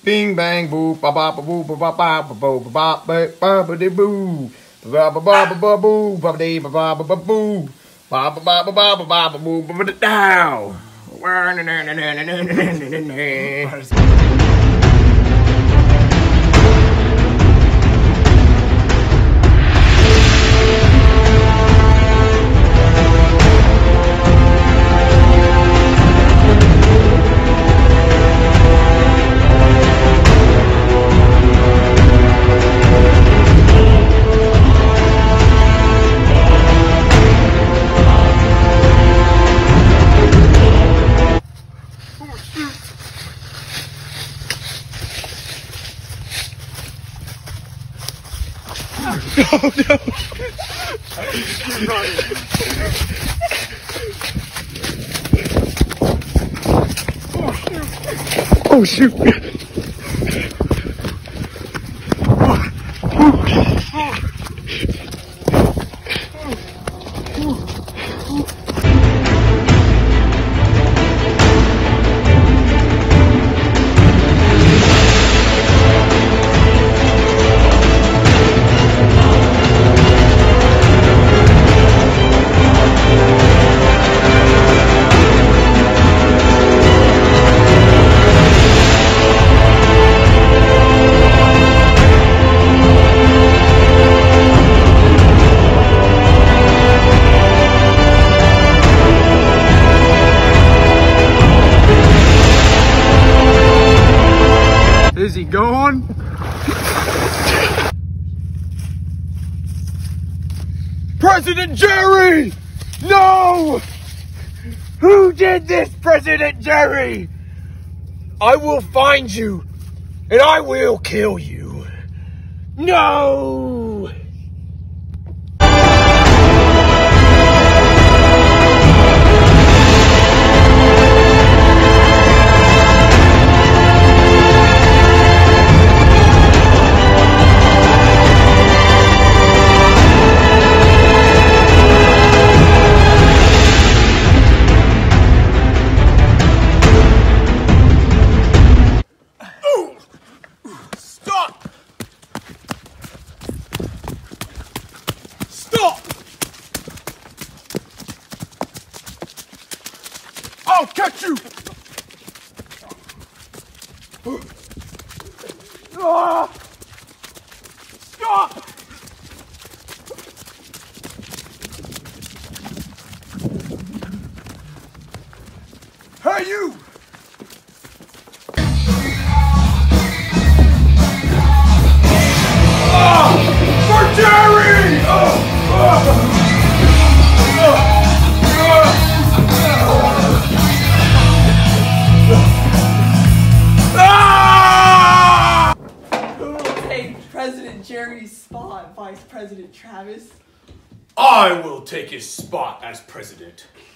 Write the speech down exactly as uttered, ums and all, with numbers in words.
Bing bang boo ba ba ba boo ba ba ba ba ba ba ba ba ba de boo ba ba ba ba ba boo ba de ba ba ba ba boo ba ba ba ba ba ba ba ba boo ba ba dow. Oh no! Oh shoot! Oh shoot! Is he gone? President Jerry! No! Who did this, President Jerry? I will find you and I will kill you. No! I'll catch you! Ah! Stop! Hey, you! Ah! For Jerry! Ah! Ah! President Jerry's spot, Vice President Travis. I will take his spot as president.